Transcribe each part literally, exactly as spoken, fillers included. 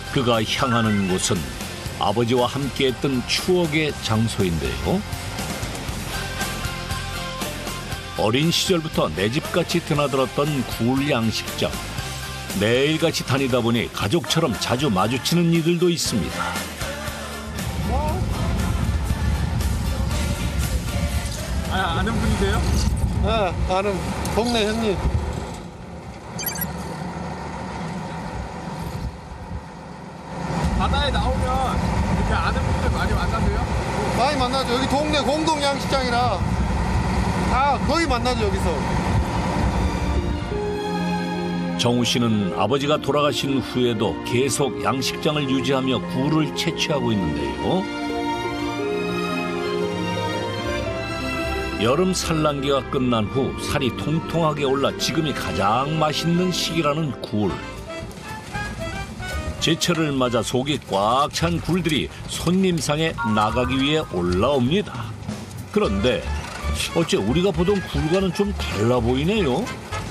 그가 향하는 곳은 아버지와 함께했던 추억의 장소인데요. 어린 시절부터 내 집같이 드나들었던 굴 양식장. 매일같이 다니다 보니 가족처럼 자주 마주치는 이들도 있습니다. 아, 아는 분이세요? 네, 아는 동네 형님. 바다에 나오면 이렇게 아는 분들 많이 만나세요? 많이 만나죠. 여기 동네 공동 양식장이라 다 거의 만나죠, 여기서. 정우 씨는 아버지가 돌아가신 후에도 계속 양식장을 유지하며 굴을 채취하고 있는데요. 여름 산란기가 끝난 후 살이 통통하게 올라 지금이 가장 맛있는 시기라는 굴. 제철을 맞아 속이 꽉 찬 굴들이 손님상에 나가기 위해 올라옵니다. 그런데 어째 우리가 보던 굴과는 좀 달라 보이네요.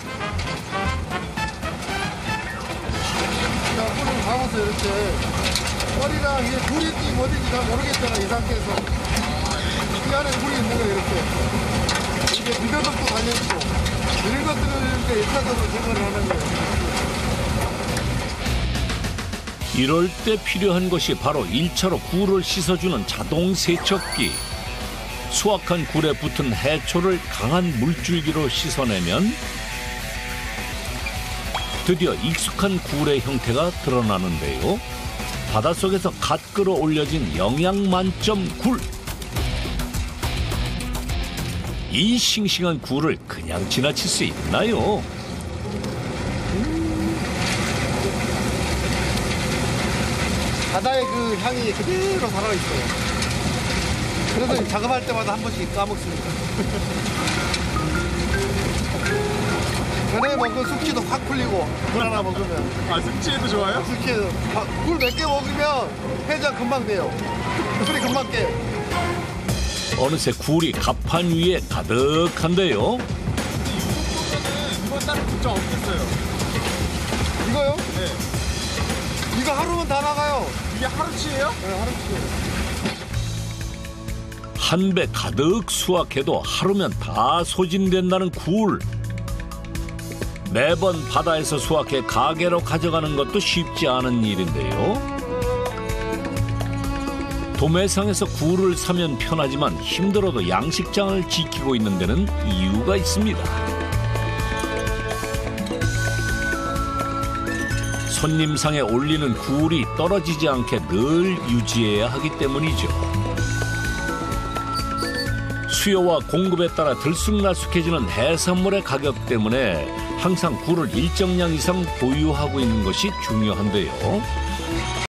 가면서 이렇게 머리랑 이게 굴인지 뭐인지 잘 모르겠잖아, 이 상태에서. 이 안에 굴이 있는 거예요, 이렇게. 이게 미더덕도 달려있고 이런 것들을 이렇게 일 차적으로 제거를 하는 거예요. 이럴 때 필요한 것이 바로 일 차로 굴을 씻어주는 자동 세척기. 수확한 굴에 붙은 해초를 강한 물줄기로 씻어내면 드디어 익숙한 굴의 형태가 드러나는데요. 바닷속에서 갓 끌어올려진 영양 만점 굴. 이 싱싱한 굴을 그냥 지나칠 수 있나요? 바다의 그 향이 그대로 살아있어요. 그래서 작업할 때마다 한 번씩 까먹습니다. 전에 먹은 숙취도 확 풀리고 굴 하나 먹으면. 아, 숙취에도 좋아요? 숙취에도 굴 몇 개 먹으면 해장 금방 돼요. 술이 금방 깨요. 어느새 굴이 갑판 위에 가득한데요. 이번 달은 진짜 없겠어요. 이거요? 네. 이거 하루면 다 나가요. 이게 하루치예요? 네, 하루치. 한 배 가득 수확해도 하루면 다 소진된다는 굴. 매번 바다에서 수확해 가게로 가져가는 것도 쉽지 않은 일인데요. 도매상에서 굴을 사면 편하지만 힘들어도 양식장을 지키고 있는 데는 이유가 있습니다. 손님상에 올리는 굴이 떨어지지 않게 늘 유지해야 하기 때문이죠. 수요와 공급에 따라 들쑥날쑥해지는 해산물의 가격 때문에 항상 굴을 일정량 이상 보유하고 있는 것이 중요한데요.